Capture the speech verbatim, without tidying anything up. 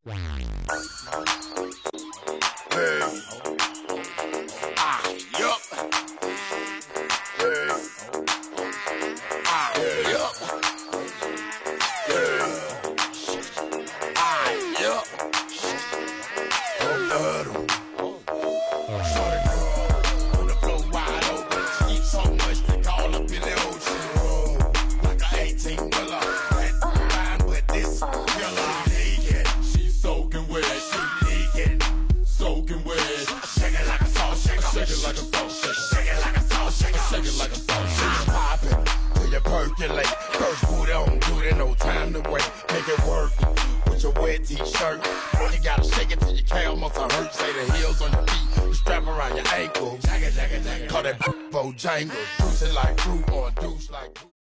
Hey. Ah, yup. Hey. Ah, yup. Hey. Ah, yup. Oh, uh, Shorty girl on the floor wide open. She eat so much they call up in the ocean. Roll like a eighteen wheeler. That's fine, but this killer naked. She's soaking wet. She naked, soaking wet. Shake it like a salt shaker. Shake it like a salt shaker. Shake it like a salt shaker. Shake it like a salt shaker. Popping till you percolate. First boot on, do it, no time to wait. Make it work with your wet t-shirt. You gotta shake it till your calf muscle hurt. Say the heels on your feet, the strap around your ankle. Jagga, jagga, jagga. Call that Bojangles. Juice it like fruit or douche like